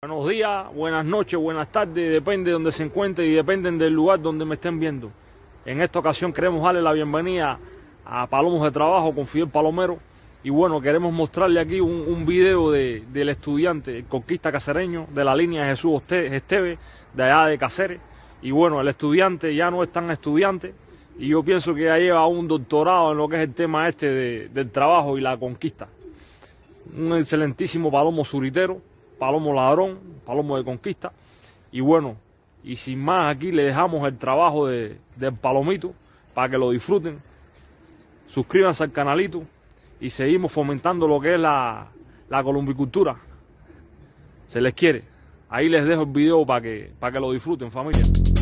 Buenos días, buenas noches, buenas tardes, depende de donde se encuentre y dependen del lugar donde me estén viendo. En esta ocasión queremos darle la bienvenida a Palomos de Trabajo con Fidel Palomero. Y bueno, queremos mostrarle aquí un video del estudiante, el conquista cacereño de la línea Jesús Esteve, de allá de Cáceres. Y bueno, el estudiante ya no es tan estudiante y yo pienso que ya lleva un doctorado en lo que es el tema del trabajo y la conquista. Un excelentísimo palomo suritero, palomo ladrón, palomo de conquista. Y bueno, y sin más, aquí le dejamos el trabajo del palomito para que lo disfruten. Suscríbanse al canalito y seguimos fomentando lo que es la columbicultura. Se les quiere. Ahí les dejo el video para que lo disfruten, familia.